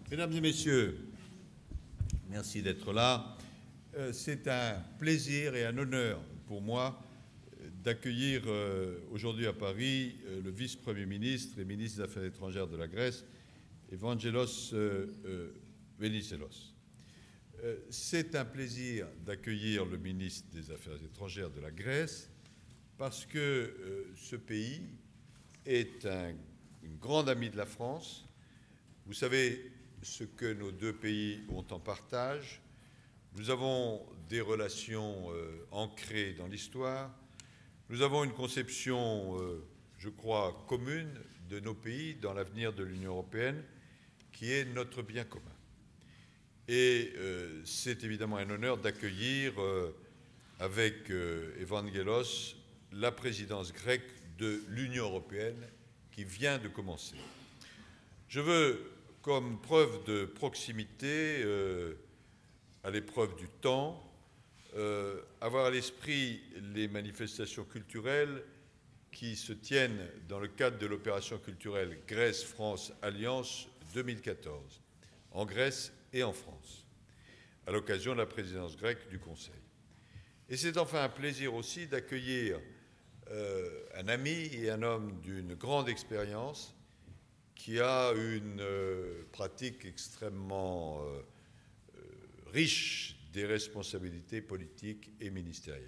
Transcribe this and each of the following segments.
Mesdames et messieurs, merci d'être là. C'est un plaisir et un honneur pour moi d'accueillir aujourd'hui à Paris le vice-premier ministre et ministre des Affaires étrangères de la Grèce, Evangelos Venizelos. C'est un plaisir d'accueillir le ministre des Affaires étrangères de la Grèce parce que ce pays est une grande amie de la France. Vous savez ce que nos deux pays ont en partage. Nous avons des relations ancrées dans l'histoire. Nous avons une conception, je crois, commune de nos pays dans l'avenir de l'Union européenne, qui est notre bien commun. Et c'est évidemment un honneur d'accueillir avec Evangelos la présidence grecque de l'Union européenne qui vient de commencer. Je veux, comme preuve de proximité à l'épreuve du temps, avoir à l'esprit les manifestations culturelles qui se tiennent dans le cadre de l'opération culturelle Grèce-France Alliance 2014, en Grèce et en France, à l'occasion de la présidence grecque du Conseil. Et c'est enfin un plaisir aussi d'accueillir un ami et un homme d'une grande expérience qui a une pratique extrêmement riche des responsabilités politiques et ministérielles.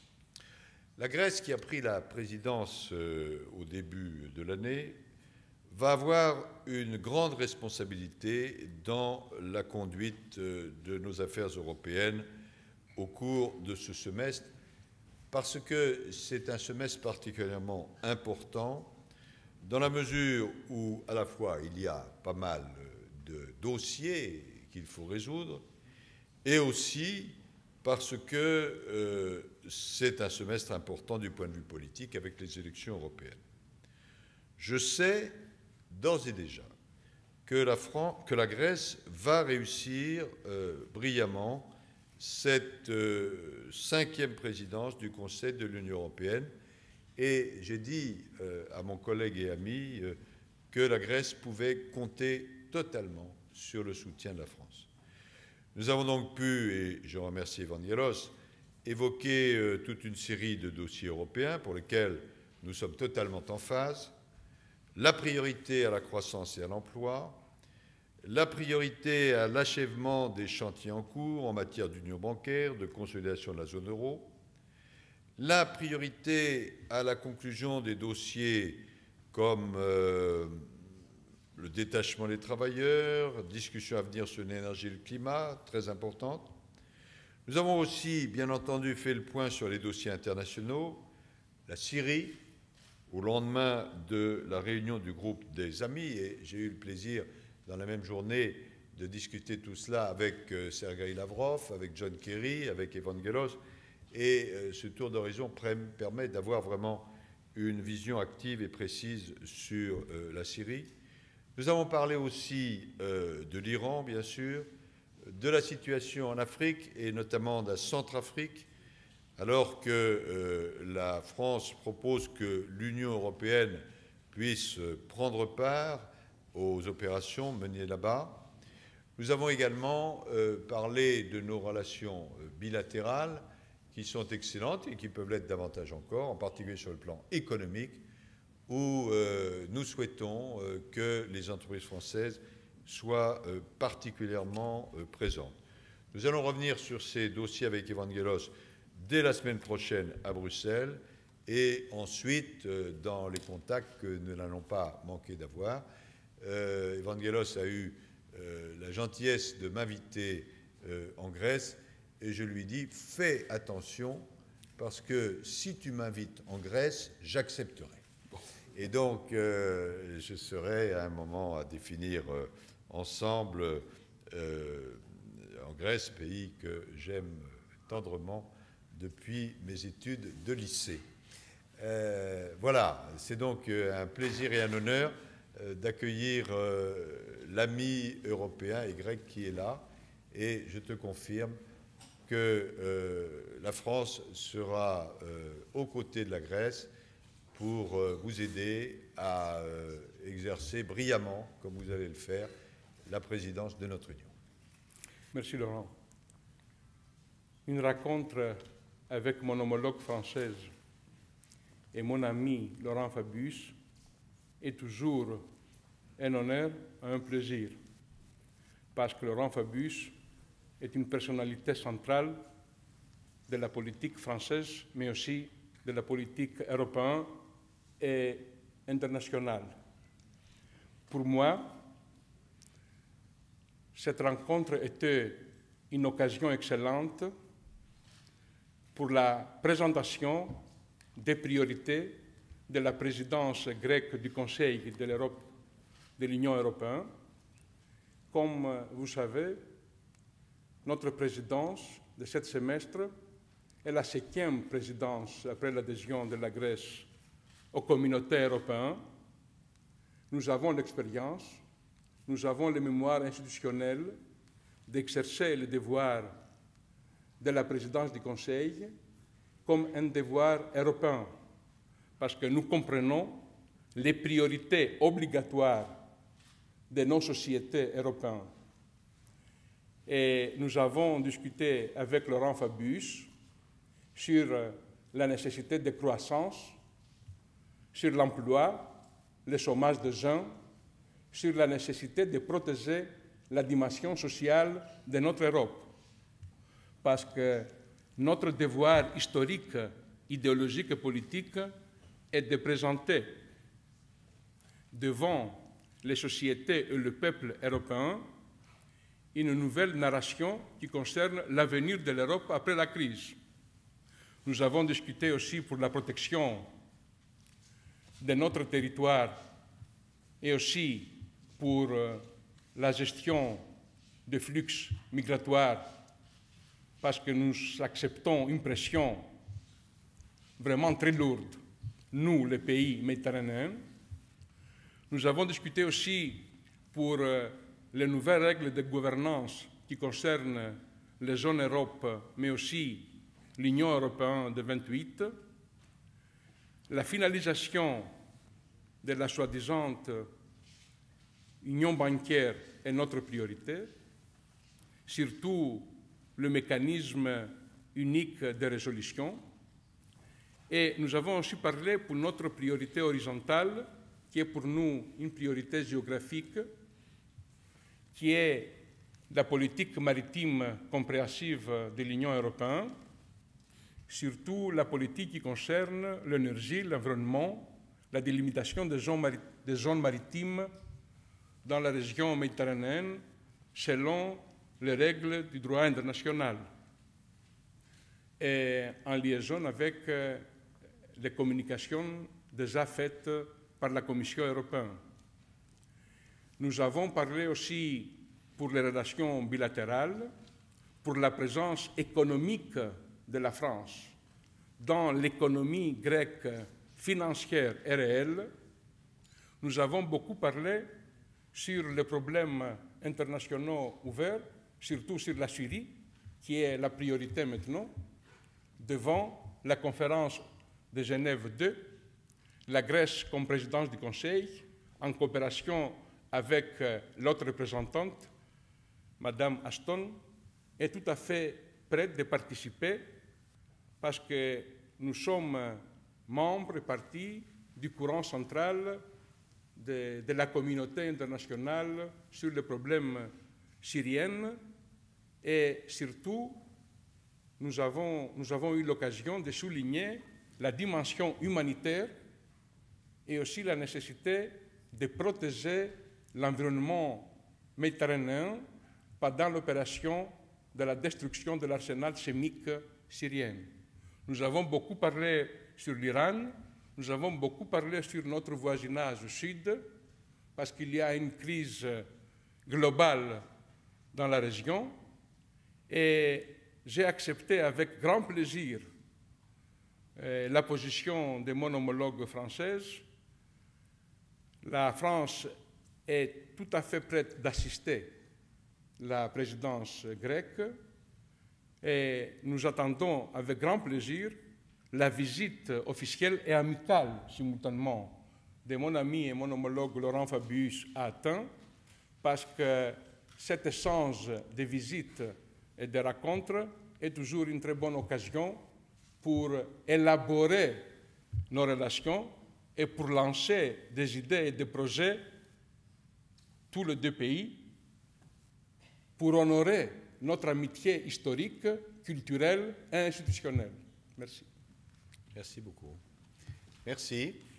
La Grèce, qui a pris la présidence au début de l'année, va avoir une grande responsabilité dans la conduite de nos affaires européennes au cours de ce semestre, parce que c'est un semestre particulièrement important, dans la mesure où, à la fois, il y a pas mal de dossiers qu'il faut résoudre, et aussi parce que c'est un semestre important du point de vue politique avec les élections européennes. Je sais d'ores et déjà que la Grèce va réussir brillamment cette cinquième présidence du Conseil de l'Union européenne. Et j'ai dit à mon collègue et ami que la Grèce pouvait compter totalement sur le soutien de la France. Nous avons donc pu, et je remercie Evangelos, évoquer toute une série de dossiers européens pour lesquels nous sommes totalement en phase. La priorité à la croissance et à l'emploi, la priorité à l'achèvement des chantiers en cours en matière d'union bancaire, de consolidation de la zone euro, la priorité à la conclusion des dossiers comme le détachement des travailleurs, discussion à venir sur l'énergie et le climat, très importante. Nous avons aussi, bien entendu, fait le point sur les dossiers internationaux, la Syrie, au lendemain de la réunion du groupe des amis, et j'ai eu le plaisir, dans la même journée, de discuter tout cela avec Sergueï Lavrov, avec John Kerry, avec Evangelos, et ce tour d'horizon permet d'avoir vraiment une vision active et précise sur la Syrie. Nous avons parlé aussi de l'Iran, bien sûr, de la situation en Afrique, et notamment de la Centrafrique, alors que la France propose que l'Union européenne puisse prendre part aux opérations menées là-bas. Nous avons également parlé de nos relations bilatérales, qui sont excellentes et qui peuvent l'être davantage encore, en particulier sur le plan économique, où nous souhaitons que les entreprises françaises soient particulièrement présentes. Nous allons revenir sur ces dossiers avec Evangelos dès la semaine prochaine à Bruxelles, et ensuite dans les contacts que nous n'allons pas manquer d'avoir. Evangelos a eu la gentillesse de m'inviter en Grèce, et je lui dis « Fais attention, parce que si tu m'invites en Grèce, j'accepterai ». Et donc, je serai à un moment à définir ensemble en Grèce, pays que j'aime tendrement depuis mes études de lycée. Voilà, c'est donc un plaisir et un honneur d'accueillir l'ami européen et grec qui est là, et je te confirme que la France sera aux côtés de la Grèce pour vous aider à exercer brillamment, comme vous allez le faire, la présidence de notre Union. Merci Laurent. Une rencontre avec mon homologue française et mon ami Laurent Fabius est toujours un honneur et un plaisir, parce que Laurent Fabius est une personnalité centrale de la politique française, mais aussi de la politique européenne et internationale. Pour moi, cette rencontre était une occasion excellente pour la présentation des priorités de la présidence grecque du Conseil de l'Europe, de l'Union européenne. Comme vous savez, notre présidence de ce semestre est la 7e présidence après l'adhésion de la Grèce aux communautés européennes. Nous avons l'expérience, nous avons le mémoire institutionnel d'exercer le devoir de la présidence du Conseil comme un devoir européen, parce que nous comprenons les priorités obligatoires de nos sociétés européennes. Et nous avons discuté avec Laurent Fabius sur la nécessité de croissance, sur l'emploi, le chômage des jeunes, sur la nécessité de protéger la dimension sociale de notre Europe. Parce que notre devoir historique, idéologique et politique est de présenter devant les sociétés et le peuple européen une nouvelle narration qui concerne l'avenir de l'Europe après la crise. Nous avons discuté aussi pour la protection de notre territoire et aussi pour la gestion des flux migratoires, parce que nous acceptons une pression vraiment très lourde, nous, les pays méditerranéens. Nous avons discuté aussi pour les nouvelles règles de gouvernance qui concernent les zones Europe, mais aussi l'Union européenne de 28, la finalisation de la soi-disant union bancaire est notre priorité, surtout le mécanisme unique de résolution. Et nous avons aussi parlé pour notre priorité horizontale, qui est pour nous une priorité géographique, qui est la politique maritime compréhensive de l'Union européenne, surtout la politique qui concerne l'énergie, l'environnement, la délimitation des zones maritimes dans la région méditerranéenne selon les règles du droit international et en liaison avec les communications déjà faites par la Commission européenne. Nous avons parlé aussi pour les relations bilatérales, pour la présence économique de la France dans l'économie grecque financière et réelle. Nous avons beaucoup parlé sur les problèmes internationaux ouverts, surtout sur la Syrie, qui est la priorité maintenant, devant la conférence de Genève II, la Grèce comme présidence du Conseil, en coopération avec l'autre représentante, Madame Ashton, est tout à fait prête de participer parce que nous sommes membres et partie du courant central de la communauté internationale sur les problèmes syriens et surtout, nous avons eu l'occasion de souligner la dimension humanitaire et aussi la nécessité de protéger l'environnement méditerranéen pendant l'opération de la destruction de l'arsenal chimique syrien. Nous avons beaucoup parlé sur l'Iran, nous avons beaucoup parlé sur notre voisinage au sud, parce qu'il y a une crise globale dans la région, et j'ai accepté avec grand plaisir la position de mon homologue française. La France est tout à fait prête d'assister la présidence grecque et nous attendons avec grand plaisir la visite officielle et amicale simultanément de mon ami et mon homologue Laurent Fabius à Athènes parce que cet échange de visites et de rencontres est toujours une très bonne occasion pour élaborer nos relations et pour lancer des idées et des projets, tous les deux pays, pour honorer notre amitié historique, culturelle et institutionnelle. Merci. Merci beaucoup. Merci.